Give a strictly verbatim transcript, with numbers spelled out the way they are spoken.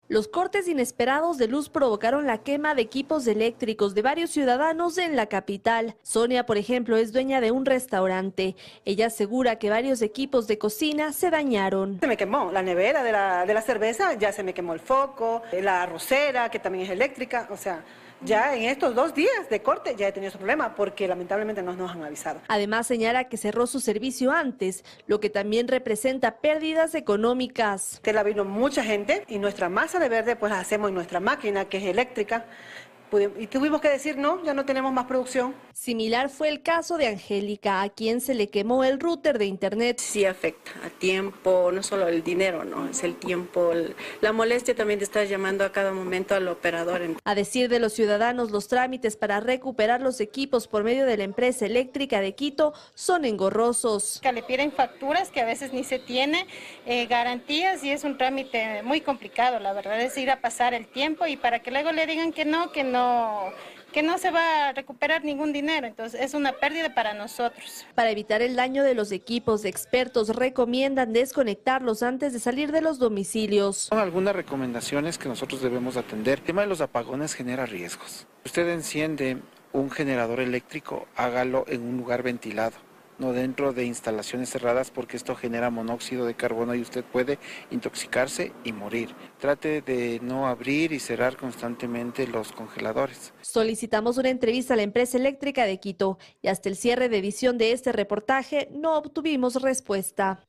Los cortes inesperados de luz provocaron la quema de equipos eléctricos de varios ciudadanos en la capital. Sonia, por ejemplo, es dueña de un restaurante. Ella asegura que varios equipos de cocina se dañaron. Se me quemó la nevera de la, de la cerveza, ya se me quemó el foco, la arrocera, que también es eléctrica, o sea... Ya en estos dos días de corte ya he tenido ese problema porque lamentablemente no nos han avisado. Además señala que cerró su servicio antes, lo que también representa pérdidas económicas. Te la vino mucha gente y nuestra masa de verde pues la hacemos en nuestra máquina que es eléctrica. Y tuvimos que decir no, ya no tenemos más producción. Similar fue el caso de Angélica, a quien se le quemó el router de internet. Sí afecta a tiempo, no solo el dinero, no, es el tiempo, el, la molestia también de estar llamando a cada momento al operador. A decir de los ciudadanos, los trámites para recuperar los equipos por medio de la empresa eléctrica de Quito son engorrosos. Que le piden facturas que a veces ni se tiene, eh, garantías y es un trámite muy complicado, la verdad es ir a pasar el tiempo y para que luego le digan que no, que no. No, que no se va a recuperar ningún dinero, entonces es una pérdida para nosotros. Para evitar el daño de los equipos, expertos recomiendan desconectarlos antes de salir de los domicilios. Son algunas recomendaciones que nosotros debemos atender. El tema de los apagones genera riesgos. Usted enciende un generador eléctrico, hágalo en un lugar ventilado, no dentro de instalaciones cerradas porque esto genera monóxido de carbono y usted puede intoxicarse y morir. Trate de no abrir y cerrar constantemente los congeladores. Solicitamos una entrevista a la empresa eléctrica de Quito y hasta el cierre de edición de este reportaje no obtuvimos respuesta.